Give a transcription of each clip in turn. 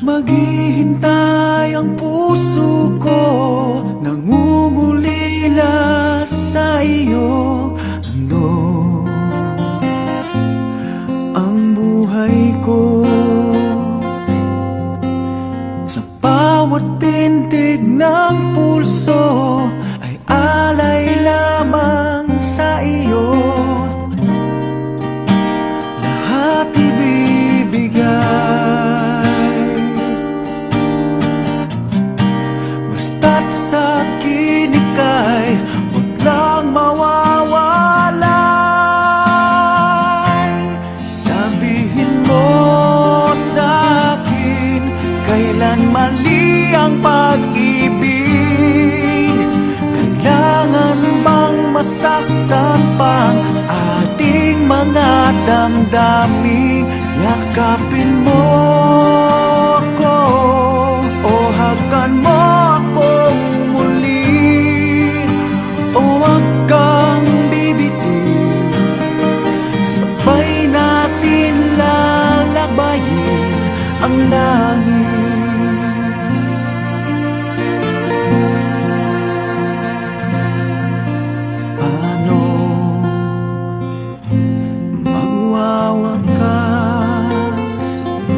Maghihintay ang puso ko, nangungulila sa iyo. Ano ang buhay ko? Sa bawat pintig ng pulso ay alay lamang sa iyo. Lahat ibibigay, basta't sa akin ika'y huwag lang mawawalay. Sabihin mo sa akin, kailan mali ang pag-ibig? Kailangan bang masaktan pang ating mga damdamin? Yakapin mo ako o hagan mo akong muli, o huwag kang bibitin. Sabay natin lalabayin ang langit. Paano magwawakas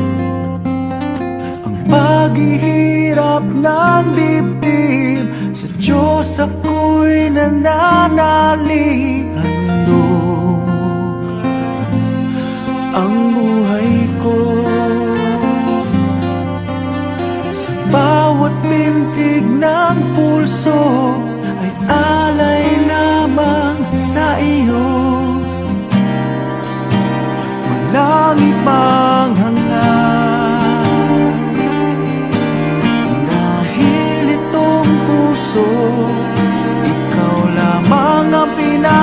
ang paghihirap ng dibdib? Sa Diyos ako'y nananalig. Handog ang buhay ko, sa bawat pintig ng pulso ay alay lamang sa iyo. Walang ibang hangad, dahil itong puso ikaw lamang ang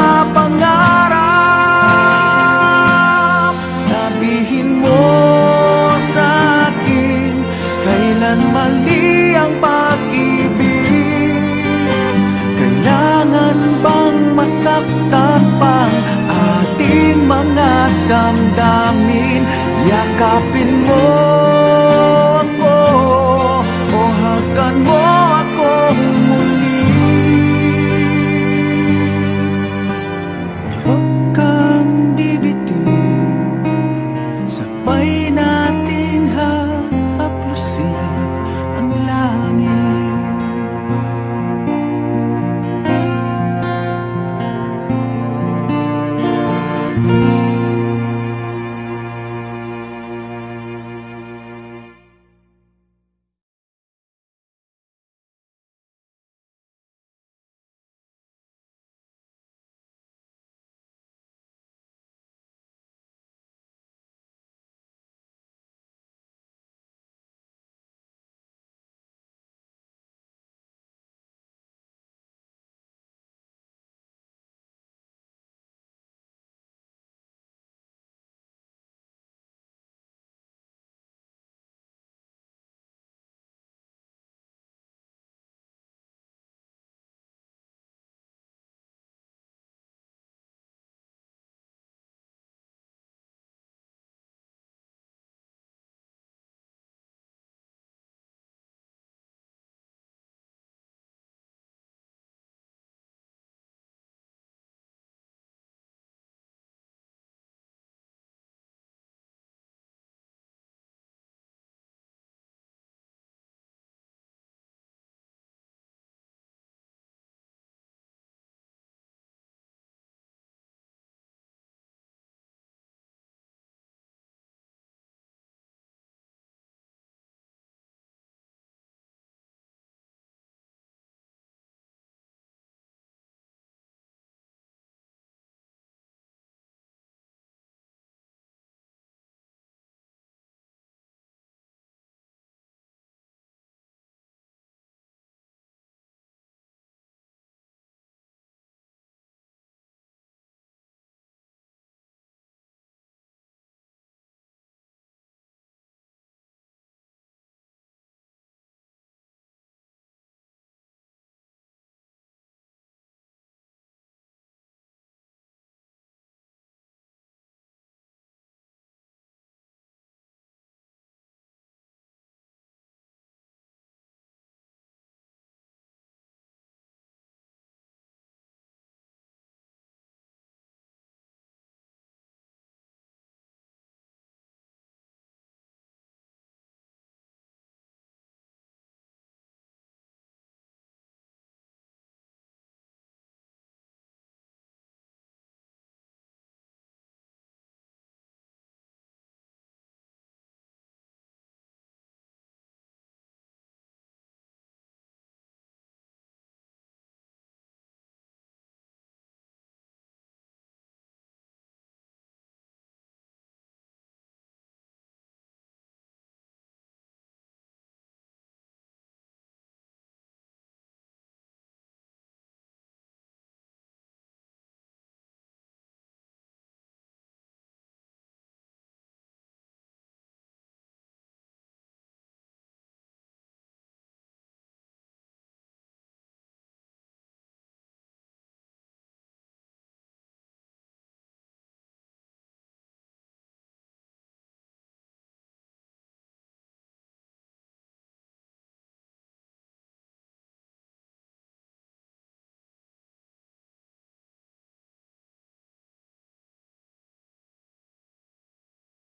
pinapangarap. Sabihin mo sa akin, kailan mali ang pag-ibig? Kailangan bang masaktan pang ating mga damdamin? Yakapin mo